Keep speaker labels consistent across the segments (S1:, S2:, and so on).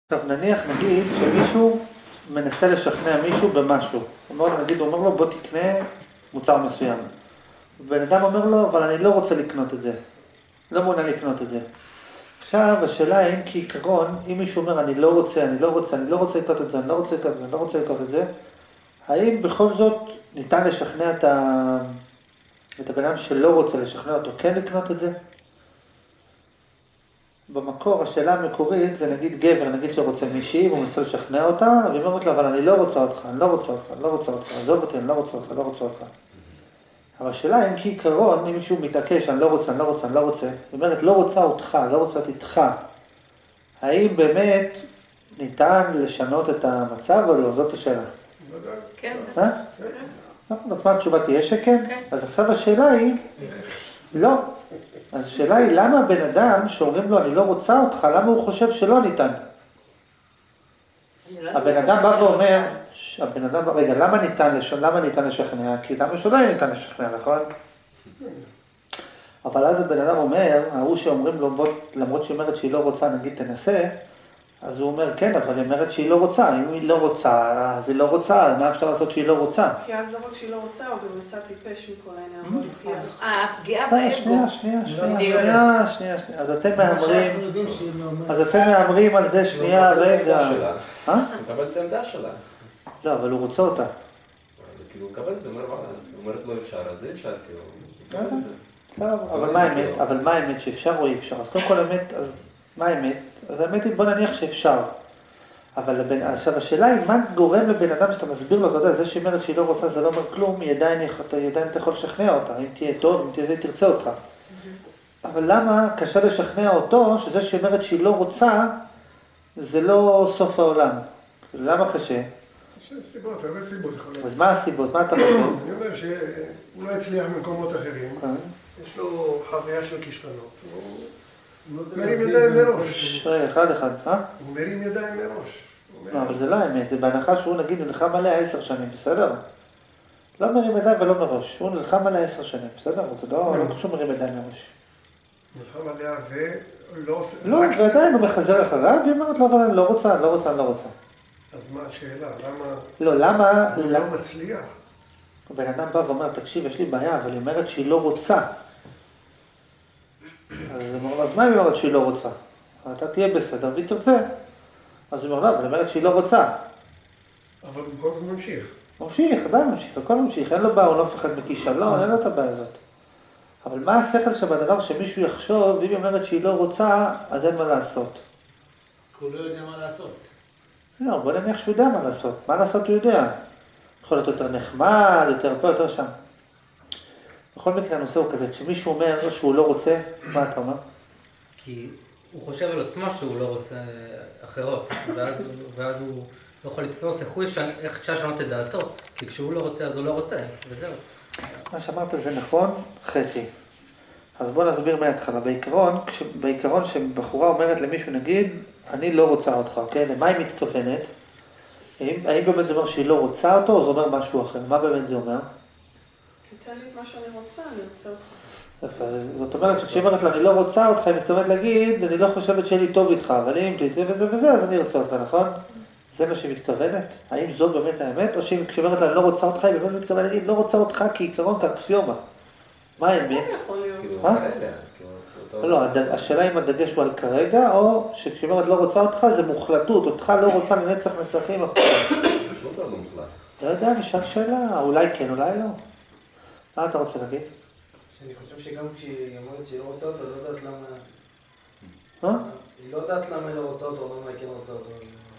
S1: עכשיו נגיד שמישהו מנסה לשכנע מישהו במשהו. הוא אומר לו בוא תקנה מוצר מסוים. בן אדם אומר לו אבל אני לא רוצה לקנות את זה. לא מעוניין לקנות את זה. עכשיו השאלה האם כעיקרון, אם מישהו אומר אני לא רוצה לקנות את זה, אני לא רוצה לקנות את זה, האם בכל זאת ניתן לשכנע את הבן אדם שלא רוצה לשכנע אותו כן לקנות את זה? במקור, השאלה המקורית זה נגיד גבר, נגיד שרוצה מישהי, והוא מנסה לשכנע אותה, והיא אומרת לו, אבל אני לא רוצה אותך, עזוב אותי, אני לא רוצה אותך. אבל השאלה אם כעיקרון, אם מישהו מתעקש, אני לא רוצה, היא אומרת, לא רוצה אותך, לא רוצה אותי איתך. האם באמת ניתן לשנות את המצב או לא? זאת השאלה.
S2: כן.
S1: נכון, אז מה התשובה תהיה שכן? אז עכשיו השאלה היא, לא. השאלה היא למה בן אדם שאומרים לו אני לא רוצה אותך, למה הוא חושב שלא ניתן? הבן אדם בא ואומר, רגע, למה ניתן לשכנע? כי למה שלא ניתן לשכנע, נכון? אבל אז הבן אדם אומר, ההוא שאומרים לו, למרות שהיא אומרת שהיא לא רוצה, נגיד תנסה, אז הוא אומר, כן, אבל היא אומרת שהיא לא רוצה. אם היא לא רוצה, אז היא לא רוצה, מה אפשר לעשות שהיא לא רוצה?
S2: כי אז לא רק שהיא לא רוצה, הוא גם עושה טיפש מכל העניין. הפגיעה באגו.
S1: שנייה. אז אתם מהמרים על זה, שנייה, רגע.
S3: הוא מקבל את העמדה שלה.
S1: לא, אבל הוא רוצה אותה.
S3: כאילו הוא מקבל את זה, הוא אומרת לא אפשר, אז זה אפשר, כאילו.
S1: אבל מה האמת שאפשר או אי אפשר? אז קודם כל האמת, אז מה האמת? אז האמת היא, בוא נניח שאפשר. אבל עכשיו השאלה היא, מה גורם לבן אדם שאתה מסביר לו, אתה יודע, זה שאומרת שהיא לא רוצה, זה לא אומר כלום, היא עדיין אתה יכול לשכנע אותה, אם תהיה טוב, אם תהיה זה, תרצה אותך. אבל למה קשה לשכנע אותו, שזה שאומרת שהיא לא רוצה, זה לא סוף העולם? למה קשה?
S4: יש סיבות, הרבה סיבות.
S1: אז מה הסיבות? מה אתה חושב?
S4: אני אומר שהוא לא הצליח במקומות אחרים, יש לו חוויה של כישלונות. הוא מרים ידיים מראש.
S1: אחד,
S4: הוא מרים ידיים מראש.
S1: לא, אבל זה לא האמת, זה בהנחה שהוא נגיד נלחם עליה 10 שנים, בסדר? לא מרים ידיים ולא מראש, הוא נלחם עליה 10 שנים, בסדר? זה לא קשור מרים ידיים מראש.
S4: נלחם עליה ולא עושה...
S1: לא, ועדיין הוא מחזר אחריו, והיא אומרת לו, אבל אני לא רוצה.
S4: אז מה השאלה? למה...
S1: לא, למה...
S4: הוא לא מצליח.
S1: הבן אדם בא ואומר, תקשיב, יש לי בעיה, אבל היא אומרת שהיא לא רוצה. אז מה היא אומרת שהיא לא רוצה? אתה תהיה בסדר והיא תרצה. אז הוא אומר, לא, אבל היא אומרת שהיא לא רוצה.
S4: אבל הוא כל כך ממשיך.
S1: עדיין ממשיך, הכל ממשיך, אין לו בעיה, הוא לא מפחד מכישלון, אין לו את הבעיה הזאת. אבל מה השכל שבדבר שמישהו יחשוב, ואם היא אומרת שהיא לא רוצה, אז אין מה לעשות.
S5: כי הוא לא יודע מה לעשות.
S1: לא, בוא נניח שהוא יודע מה לעשות. מה לעשות הוא יודע. יכול להיות יותר נחמד, יותר פה, יותר שם. בכל מקרה הנושא הוא כזה, כשמישהו אומר שהוא לא רוצה, מה אתה אומר?
S6: כי הוא חושב על עצמו שהוא לא רוצה אחרות, ואז הוא לא יכול לתפוס איך אפשר לשנות את דעתו, כי כשהוא לא רוצה אז הוא לא רוצה, וזהו.
S1: מה שאמרת זה נכון, חצי. אז בוא נסביר מההתחלה. בעיקרון שבחורה אומרת למישהו, נגיד, אני לא רוצה אותך, אוקיי? למה היא מתכוונת? האם באמת זה אומר שהיא לא רוצה אותו, או זה אומר משהו אחר? מה באמת זה אומר?
S2: תתן לי את מה שאני רוצה, אני רוצה אותך.
S1: זאת אומרת שכשהיא אומרת לה, אני לא רוצה אותך, היא מתכוונת להגיד, אני לא חושבת שיהיה לי טוב איתך, אבל אם תצא וזה, אז אני ארצה אותך, נכון? זה מה שהיא מתכוונת? האם זאת באמת האמת? או שהיא כשאומרת לה, אני לא רוצה אותך, היא באמת מתכוונת להגיד, לא רוצה אותך כעיקרון, כאקסיומה. מה האמת?
S2: יכול להיות.
S1: לא, השאלה אם הדגש הוא על כרגע, או שכשהיא אומרת לא רוצה אותך, זה מוחלטות, אותך לא רוצה לנצח נצחים. לא יודע, נשאל שאלה, אולי כן, אולי לא. מה אתה רוצה להגיד?
S5: שאני חושב שגם כשהיא אומרת שהיא לא רוצה אותו, לא יודעת למה...
S1: מה?
S5: היא לא יודעת למה היא לא רוצה אותו, או למה היא כן רוצה אותו.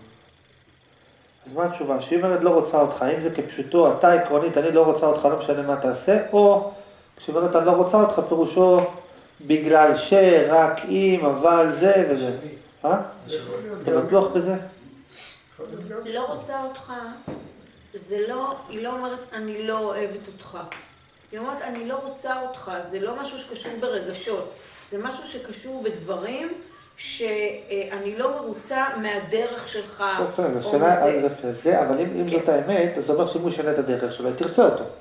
S1: אז מה התשובה? שהיא אומרת לא רוצה אותך, אם זה כפשוטו, אתה עקרונית, אני לא רוצה אותך, לא משנה מה תעשה, או כשהיא אומרת אני לא רוצה אותך, פירושו בגלל שרק אם, אבל זה וזה. אתה בטוח בזה?
S2: לא רוצה אותך, זה לא, היא לא אומרת אני לא אוהבת אותך. היא אומרת אני לא רוצה אותך, זה לא משהו שקשור ברגשות, זה משהו שקשור בדברים שאני לא מרוצה מהדרך שלך.
S1: יפה, השאלה זה, אבל אם זאת האמת, אז זה אומר שאם הוא ישנה את הדרך שלו, היא תרצה אותו.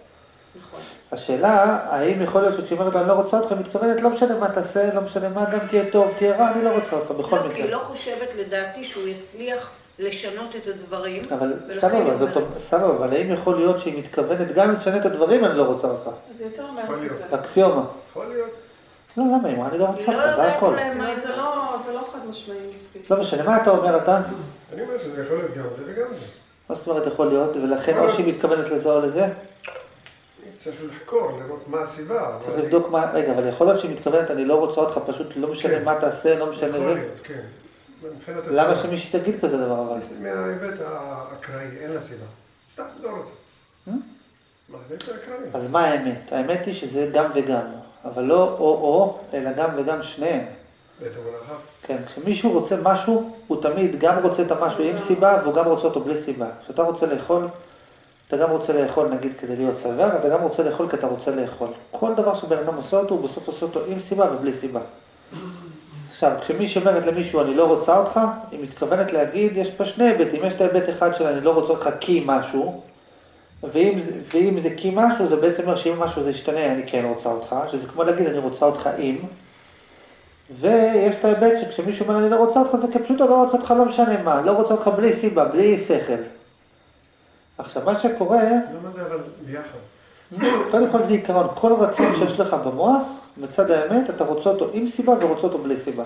S2: נכון.
S1: השאלה, האם יכול להיות שכשהיא אומרת, אני לא רוצה אותך, מתכוונת, לא משנה מה תעשה, לא משנה מה, גם תהיה טוב, תהיה רע, אני לא רוצה אותך, בכל
S2: לא,
S1: מקרה.
S2: כי היא לא חושבת לדעתי שהוא יצליח לשנות את הדברים.
S1: אבל סבבה, אבל האם יכול להיות שהיא מתכוונת, גם אם תשנה את הדברים, אני לא רוצה אותך.
S7: אז יותר אומרת את זה.
S1: אקסיומה.
S4: יכול להיות.
S1: לא, למה היא אמרה, אני לא רוצה אותך, זה הכל.
S7: לא, זה לא חד משמעי מספיק.
S1: לא משנה, מה אתה אומר אתה?
S4: אני אומר שזה יכול להיות גם זה וגם זה.
S1: מה זאת אומרת יכול להיות, ולכן או שהיא מתכוונת לזה או לזה?
S4: צריך לחקור, לראות מה הסיבה.
S1: צריך לבדוק מה, רגע, אבל יכול להיות שהיא מתכוונת, אני לא רוצה אותך, פשוט לא משנה מה תעשה, לא משנה
S4: יכול
S1: זה.
S4: להיות, כן.
S1: למה שמישהי תגיד כזה דבר אבל?
S4: מההיבט האקראי, אין לה סיבה. סתם, לא רוצה. מההיבט האקראי.
S1: אז מה האמת? האמת היא שזה גם וגם, אבל לא או, אלא גם וגם שניהם.
S4: בית המלאכה.
S1: כן, כשמישהו רוצה משהו, הוא תמיד גם רוצה את המשהו עם סיבה, והוא גם רוצה אותו בלי סיבה. כשאתה רוצה לאכול, אתה גם רוצה לאכול נגיד כדי להיות שבע, ואתה גם רוצה לאכול כי אתה רוצה לאכול. כל דבר שבן אדם עושה אותו, הוא בסוף עושה אותו עם סיבה ובלי סיבה. עכשיו, כשמישהי אומרת למישהו אני לא רוצה אותך, היא מתכוונת להגיד, יש פה שני היבטים, יש את ההיבט אחד של אני לא רוצה אותך כי משהו, ואם זה כי משהו, זה בעצם אומר שאם משהו זה ישתנה, אני כן רוצה אותך, שזה כמו להגיד אני רוצה אותך אם, ויש את ההיבט שכשמישהו אומר אני לא רוצה אותך, זה כפשוט לא רוצה אותך לא משנה מה, לא רוצה אותך בלי סיבה, בלי שכל. עכשיו, מה שקורה...
S4: למה זה אבל ביחד?
S1: קודם כל זה עיקרון, כל רצון שיש לך במוח, מצד האמת, אתה רוצה אותו עם סיבה ורוצה אותו בלי סיבה.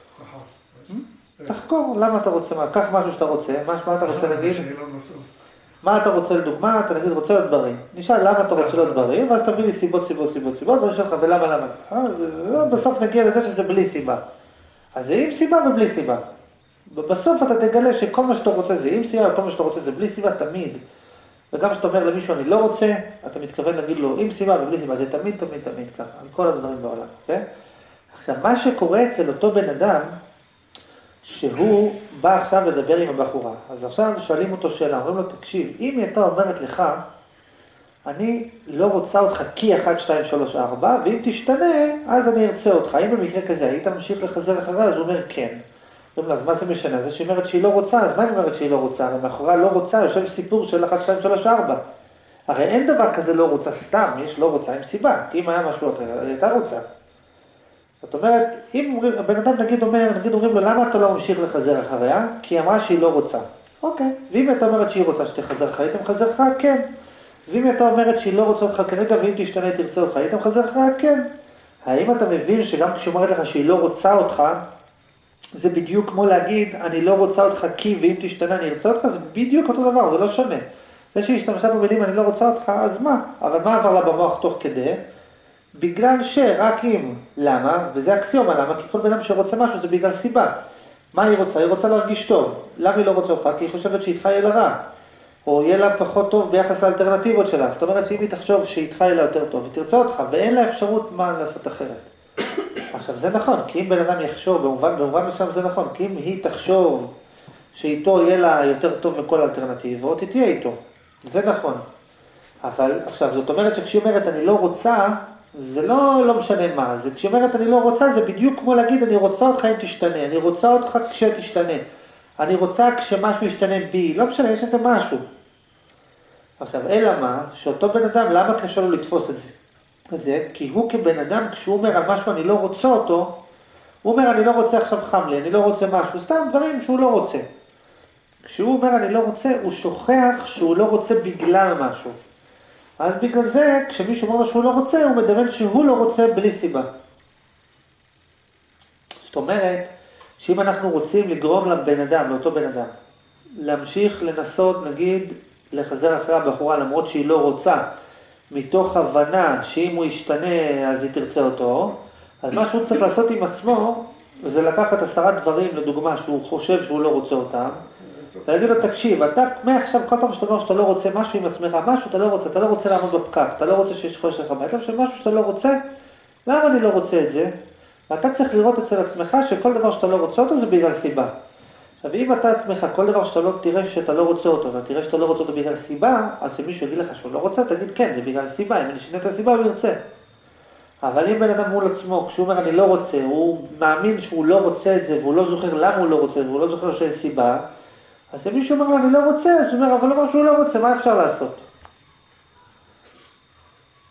S1: תחקור, למה אתה רוצה מה? קח משהו שאתה רוצה, מה אתה רוצה להגיד? מה אתה רוצה לדוגמה? אתה נגיד רוצה להיות בריא. נשאל למה אתה רוצה להיות בריא, ואז תביא לי סיבות, ואני אשאל לך ולמה. בסוף נגיע לזה שזה בלי סיבה. אז זה עם סיבה ובלי סיבה. בסוף אתה תגלה שכל מה שאתה רוצה זה עם סיבה, וכל מה שאתה רוצה זה בלי סיבה תמיד. וגם כשאתה אומר למישהו אני לא רוצה, אתה מתכוון להגיד לו עם סיבה ובלי סיבה, זה תמיד ככה, על כל הדברים בעולם, אוקיי? עכשיו, מה שקורה אצל אותו בן אדם, שהוא בא עכשיו לדבר עם הבחורה, אז עכשיו שואלים אותו שאלה, אומרים לו, תקשיב, אם היא הייתה אומרת לך, אני לא רוצה אותך כי 1, 2, 3, 4, ואם תשתנה, אז אני ארצה אותך. אם במקרה כזה היית ממשיך לחזר אחריה, אז הוא אומר כן. אז מה זה משנה? זה שהיא אומרת שהיא לא רוצה, אז מה היא אומרת שהיא לא רוצה? הרי מאחוריה לא רוצה, יושב סיפור של 1, 2, 3, 4. הרי אין דבר כזה לא רוצה סתם, יש לא רוצה עם סיבה, כי אם היה משהו אחר, היא הייתה רוצה. זאת אומרת, אם הבן אדם נגיד אומרים לו, למה אתה לא ממשיך לחזר אחריה? כי היא אמרה שהיא לא רוצה. אוקיי, ואם אתה אומרת שהיא רוצה שתחזר אחריה, היית מחזר אחריה? כן. ואם אתה אומרת שהיא לא רוצה אותך כרגע, ואם תשתנה תרצה אותך, היית מחזר אחריה? כן. האם אתה מבין שגם כשהיא אומרת לך שהיא לא רוצה אותך, זה בדיוק כמו להגיד, אני לא רוצה אותך כי, ואם תשתנה אני ארצה אותך, זה בדיוק אותו דבר, זה לא שונה. זה שהיא השתמשה במילים, אני לא רוצה אותך, אז מה? אבל מה עבר לה במוח תוך כדי? בגלל שרק אם, למה? וזה אקסיומה, למה? כי כל בן אדם שרוצה משהו זה בגלל סיבה. מה היא רוצה? היא רוצה להרגיש טוב. למה היא לא רוצה אותך? כי היא חושבת שאיתך יהיה לה רע. או יהיה לה פחות טוב ביחס לאלטרנטיבות שלה. זאת אומרת שאם היא תחשוב שאיתך יהיה לה יותר טוב, היא תרצה אותך, ואין לה אפשרות מה לעשות אחרת. עכשיו זה נכון, כי אם בן אדם יחשוב, במובן מסוים זה נכון, כי אם היא תחשוב שאיתו יהיה לה יותר טוב מכל האלטרנטיבות, היא תהיה איתו. זה נכון. אבל עכשיו זאת אומרת שכשהיא אומרת אני לא רוצה, זה לא משנה מה, זה כשהיא אומרת אני לא רוצה, זה בדיוק כמו להגיד אני רוצה אותך אם תשתנה, אני רוצה אותך כשתשתנה, אני רוצה כשמשהו ישתנה בי, לא משנה, יש איזה משהו. עכשיו, אלא מה, שאותו בן אדם, למה קשה לו לתפוס את זה? כי הוא כבן אדם, כשהוא אומר על משהו אני לא רוצה אותו, הוא אומר אני לא רוצה עכשיו חם לי, אני לא רוצה משהו, סתם דברים שהוא לא רוצה. כשהוא אומר אני לא רוצה, הוא שוכח שהוא לא רוצה בגלל משהו. אז בגלל זה, כשמישהו אומר שהוא לא רוצה, הוא מדמיין שהוא לא רוצה בלי סיבה. זאת אומרת, שאם אנחנו רוצים לגרום לבן אדם, לאותו בן אדם, להמשיך לנסות, נגיד, לחזר אחרי הבחורה, למרות שהיא לא רוצה, מתוך הבנה שאם הוא ישתנה, אז היא תרצה אותו, אז מה שהוא צריך לעשות עם עצמו, זה לקחת 10 דברים, לדוגמה, שהוא חושב שהוא לא רוצה אותם, ולהגיד לו, תקשיב, אתה מעכשיו כל פעם שאתה אומר שאתה לא רוצה משהו עם עצמך, משהו אתה לא רוצה לעמוד בפקק, אתה לא רוצה שיש חושך לך בית, משהו שאתה לא רוצה, למה אני לא רוצה את זה? ואתה צריך לראות אצל עצמך שכל דבר שאתה לא רוצה אותו זה בגלל סיבה. עכשיו, אם אתה עצמך, כל דבר שאתה לא תראה שאתה לא רוצה אותו, אתה תראה שאתה לא רוצה אותו בגלל סיבה, אז שמישהו יגיד לך שהוא לא רוצה, תגיד כן, זה בגלל סיבה, אם אני אשנה את הסיבה הוא ירצה. אבל אם בן אדם מול עצמו, כשהוא אומר אני לא רוצה, הוא מאמין שהוא לא רוצה את זה, והוא לא זוכר למה הוא לא רוצה, והוא לא זוכר שיש סיבה, אז אם מישהו אומר לו אני לא רוצה, אז הוא אומר, אבל הוא אומר שהוא לא רוצה, מה אפשר לעשות?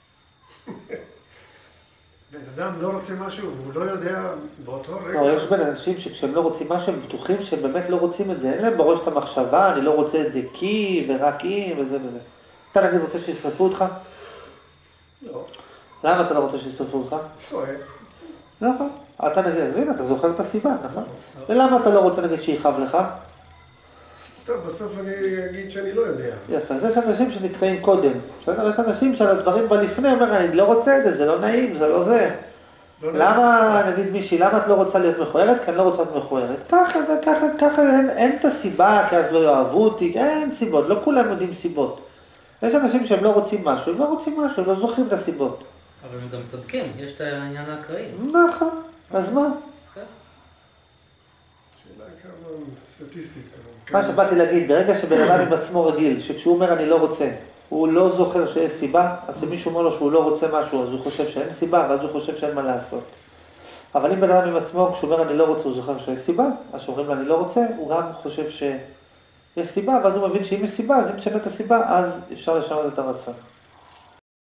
S4: אדם לא רוצה משהו, והוא לא יודע באותו רגע.
S1: לא, יש בין אנשים שכשהם לא רוצים משהו, הם בטוחים שהם באמת לא רוצים את זה. אין להם בראש את המחשבה, אני לא רוצה את זה כי ורק אם וזה וזה. אתה נגיד רוצה שישרפו אותך?
S4: לא.
S1: למה אתה לא רוצה שישרפו אותך?
S4: צועק.
S1: נכון. אתה נגיד, אז הנה, אתה זוכר את הסיבה, נכון? ולמה אתה לא רוצה נגיד שיכאב לך?
S4: טוב, בסוף אני אגיד שאני לא יודע.
S1: יפה, אז יש אנשים שנתקעים קודם. בסדר? יש אנשים שעל הדברים בלפני אומר, אני לא רוצה את זה, זה לא נעים, זה לא זה. למה, נגיד מישהי, למה את לא רוצה להיות מכוערת? כי אני לא רוצה להיות מכוערת. ככה, אין את הסיבה, כי אז לא יאהבו אותי, אין סיבות, לא כולם יודעים סיבות. יש אנשים שהם לא רוצים משהו, הם לא רוצים משהו, הם לא זוכרים את הסיבות.
S6: אבל הם גם צודקים, יש את העניין האקראי.
S1: נכון, אז מה?
S6: בסדר.
S4: שאלה כמה סטטיסטית.
S1: מה שבאתי להגיד, ברגע שבן אדם עם עצמו רגיל, שכשהוא אומר אני לא רוצה, הוא לא זוכר שיש סיבה, אז אם מישהו אומר לו שהוא לא רוצה משהו, אז הוא חושב שאין סיבה, ואז הוא חושב שאין מה לעשות. אבל אם בן אדם עם עצמו, כשהוא אומר אני לא רוצה, הוא זוכר שיש סיבה, אז כשאומרים לו אני לא רוצה, הוא גם חושב שיש סיבה, ואז הוא מבין שאם יש סיבה, אז אם תשנה את הסיבה, אז אפשר לשנות את הרצון.